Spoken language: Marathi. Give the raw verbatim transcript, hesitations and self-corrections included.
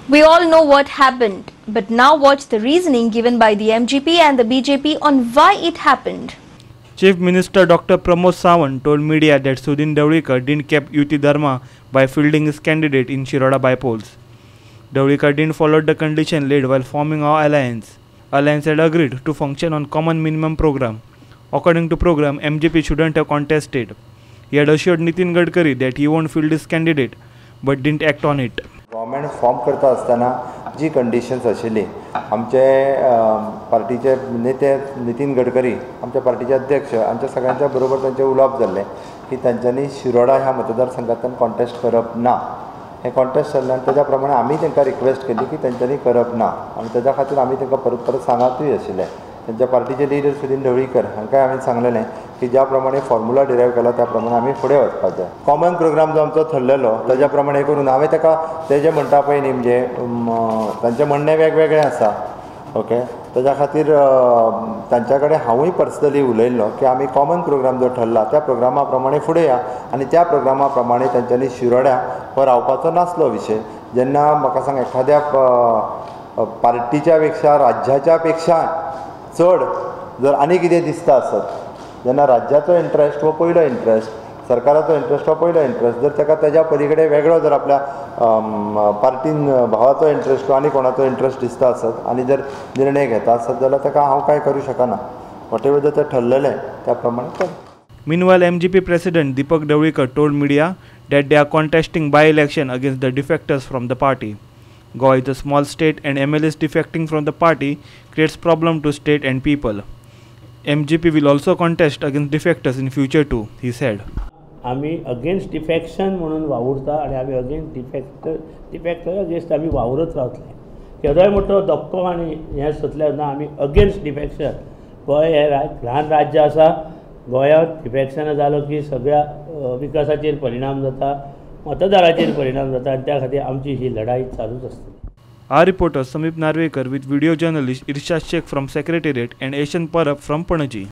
We all know what happened, but now watch the reasoning given by the M G P and the B J P on why it happened. Chief Minister Doctor Pramod Sawant told media that Sudhin Dhawlikar didn't keep Yuti Dharma by fielding his candidate in Shiroda by-polls. Dhawlikar didn't follow the condition laid while forming our alliance. Alliance had agreed to function on common minimum program. According to program, M G P shouldn't have contested. He had assured Nitin Gadkari that he won't field his candidate, but didn't act on it. Government form करता आसतना जी कंडिशन्स आशिल्ली आमचे पार्टीचे नेते नितीन गडकरी आमच्या पार्टीचे अध्यक्ष आमच्या सगळ्यांच्या बरोबर तांचे उलोवप जाल्लें की तांच्यांनी शिरोडा ह्या मतदारसंघांतल्यान कॉन्टेस्ट करप ना. हे कॉन्टेस्ट जाल्ल्यान तेज्या प्रमाणे आमी तांकां रिक्वेस्ट केली की तांच्यांनी करप ना आनी तेज्या खातीर आमी तांकां परत परत सांगातूय आशिल्लें. त्यांच्या पार्टीचे लिडर सुदीन ढवळीकर हांकां आमी सांगलेलें की ज्या प्रमाणे फॉर्म्युला डिरायव केला त्या प्रमाणे आमी फुडें वचपाचें. कॉमन प्रोग्राम जो आमचो थरलेलो तेज्या प्रमाणे करून हांवें ताका तेजें म्हणटा पळय न्ही म्हणजे तांचें म्हणणें वेगवेगळें आसा. ओके, तेज्या खातीर तांच्या कडेन हांवूय पर्सनली उलयल्लो की आमी कॉमन प्रोग्राम जो ठरला त्या प्रोग्रामा प्रमाणे फुडें या आनी त्या प्रोग्रामा प्रमाणे तांच्यांनी शिरोड्या हो रावपाचो नासलो विशय. जेन्ना म्हाका सांग एखाद्या पार्टीच्या पेक्षा राज्याच्या पेक्षा चड जर आनी कितें दिसता आसत जेन्ना राज्याचो इंट्रस्ट हो पयलो इंट्रस्ट सरकाराचो इंट्रस्ट हो पयलो इंट्रस्ट जर ताका तेज्या पलीकडे वेगळो जर आपल्या पार्टीन भावाचो इंट्रस्ट आनी कोणाचो इंट्रस्ट दिसता आसत आनी जर निर्णय घेता आसत जाल्यार ताका हांव कांय करूं शकना. वॉटेवर जर तें ठरलेलें त्या प्रमाणे कर. Meanwhile, M G P President Deepak Dhawlikar told media that they are contesting by-election against the defectors from the party. Goa is a small state and M L As defecting from the party creates problem to state and people. M G P will also contest against defectors in future too, he said. आम्ही अगेन्स्ट डिफेक्शन म्हणून वावुरता आणि आम्ही अगेन्स्ट डिफेक्टर डिफेक्टर अगेन्स्ट आम्ही वावरत रावतले. केदोय मोठो धक्को आनी हें सुटले ना आमी अगेन्स्ट डिफेक्शन. गोंय हें ल्हान राज्य आसा. गोंयांत डिफेक्शन जालो की सगळ्या विकासाचेर परिणाम जाता, मतदाराचेर परिणाम जाता आनी त्या खातीर आमची ही लढाई चालूच असते. Our reporter Samip Narvekar with video journalist Irshad Sheikh from Secretariat and Asian Parab from Panaji.